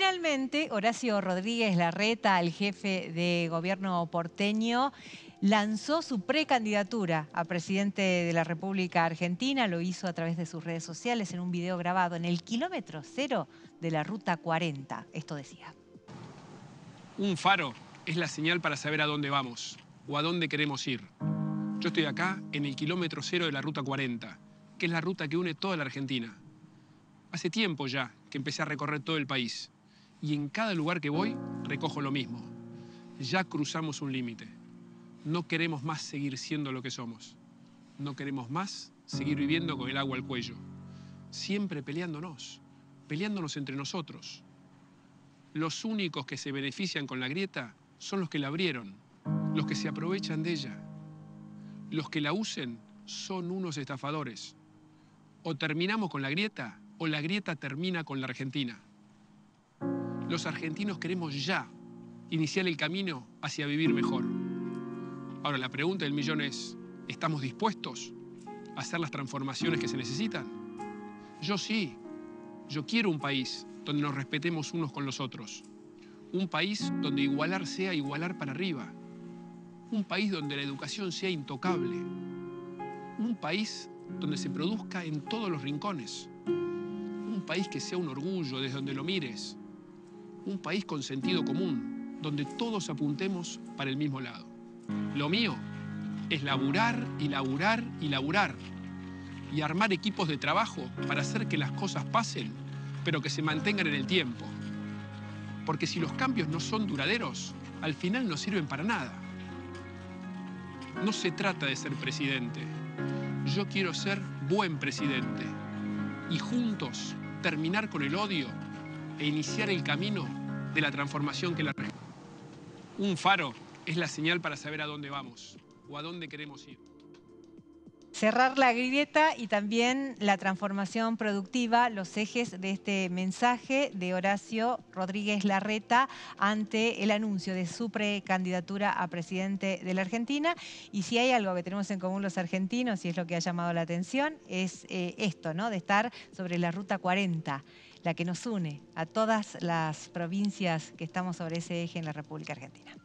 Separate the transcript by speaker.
Speaker 1: Finalmente, Horacio Rodríguez Larreta, el jefe de gobierno porteño, lanzó su precandidatura a presidente de la República Argentina. Lo hizo a través de sus redes sociales en un video grabado en el kilómetro cero de la Ruta 40. Esto decía.
Speaker 2: Un faro es la señal para saber a dónde vamos o a dónde queremos ir. Yo estoy acá en el kilómetro cero de la Ruta 40, que es la ruta que une toda la Argentina. Hace tiempo ya que empecé a recorrer todo el país y en cada lugar que voy recojo lo mismo. Ya cruzamos un límite. No queremos más seguir siendo lo que somos. No queremos más seguir viviendo con el agua al cuello. Siempre peleándonos entre nosotros. Los únicos que se benefician con la grieta son los que la abrieron, los que se aprovechan de ella. Los que la usen son unos estafadores. O terminamos con la grieta o la grieta termina con la Argentina. Los argentinos queremos ya iniciar el camino hacia vivir mejor. Ahora, la pregunta del millón es, ¿estamos dispuestos a hacer las transformaciones que se necesitan? Yo sí. Yo quiero un país donde nos respetemos unos con los otros. Un país donde igualar sea igualar para arriba. Un país donde la educación sea intocable. Un país donde se produzca en todos los rincones. Un país que sea un orgullo desde donde lo mires. Un país con sentido común, donde todos apuntemos para el mismo lado. Lo mío es laburar y laburar y laburar. Y armar equipos de trabajo para hacer que las cosas pasen, pero que se mantengan en el tiempo. Porque si los cambios no son duraderos, al final no sirven para nada. No se trata de ser presidente. Yo quiero ser buen presidente. Y juntos terminar con el odio e iniciar el camino de la transformación que la... Un faro es la señal para saber a dónde vamos o a dónde queremos ir.
Speaker 1: Cerrar la grieta y también la transformación productiva, los ejes de este mensaje de Horacio Rodríguez Larreta ante el anuncio de su precandidatura a presidente de la Argentina. Y si hay algo que tenemos en común los argentinos, y es lo que ha llamado la atención, es esto, ¿no? De estar sobre la Ruta 40, la que nos une a todas las provincias que estamos sobre ese eje en la República Argentina.